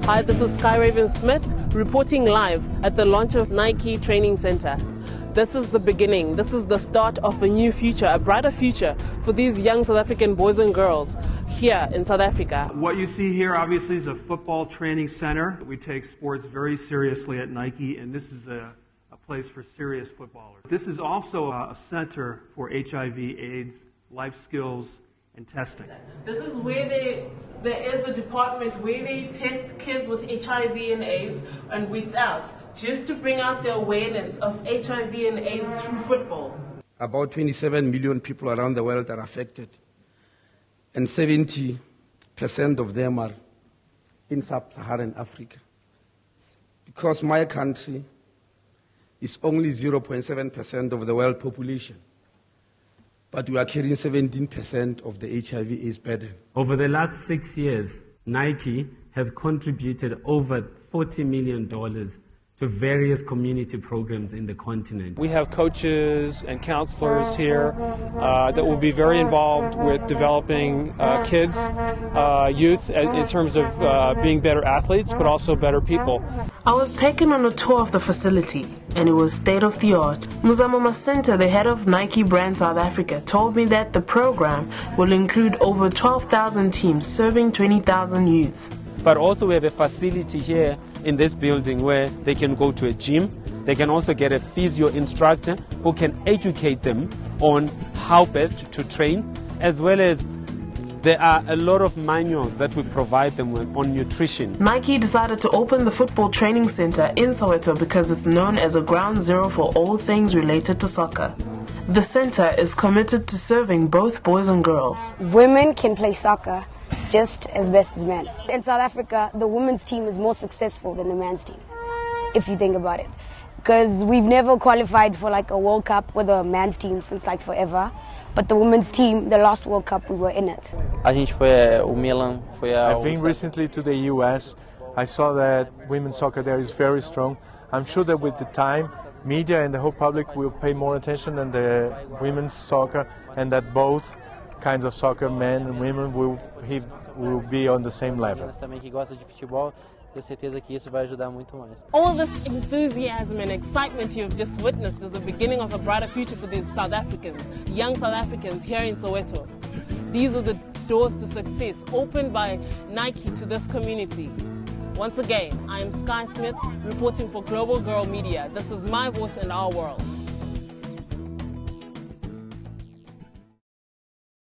Hi, this is Sky Raven Smith reporting live at the launch of Nike Training Center. This is the beginning. This is the start of a new future, a brighter future for these young South African boys and girls here in South Africa. What you see here obviously is a football training center. We take sports very seriously at Nike, and this is a place for serious footballers. This is also a center for HIV/AIDS, life skills, and testing. This is where there is a department where they test kids with HIV and AIDS and without, just to bring out the awareness of HIV and AIDS through football. About 27 million people around the world are affected, and 70% of them are in sub-Saharan Africa. Because my country is only 0.7% of the world population, but we are carrying 17% of the HIV/AIDS burden. Over the last 6 years, Nike has contributed over $40 million to various community programs in the continent. We have coaches and counselors here that will be very involved with developing kids, youth, in terms of being better athletes, but also better people. I was taken on a tour of the facility, and it was state-of-the-art. Muzamo Masenta, the head of Nike Brand South Africa, told me that the program will include over 12,000 teams serving 20,000 youths. But also we have a facility here in this building where they can go to a gym. They can also get a physio instructor who can educate them on how best to train, as well as there are a lot of manuals that we provide them with on nutrition. Nike decided to open the football training center in Soweto because it's known as a ground zero for all things related to soccer. The center is committed to serving both boys and girls. Women can play soccer just as best as men. In South Africa, the women's team is more successful than the men's team, if you think about it. Because we've never qualified for like a World Cup with a men's team since like forever. But the women's team, the last World Cup, we were in it. I've been recently to the US. I saw that women's soccer there is very strong. I'm sure that with the time, media and the whole public will pay more attention on the women's soccer, and that both kinds of soccer, men and women, will be on the same level. All this enthusiasm and excitement you've just witnessed is the beginning of a brighter future for these South Africans, young South Africans here in Soweto. These are the doors to success opened by Nike to this community. Once again, I am Sky Smith reporting for Global Girl Media. This is my voice in our world.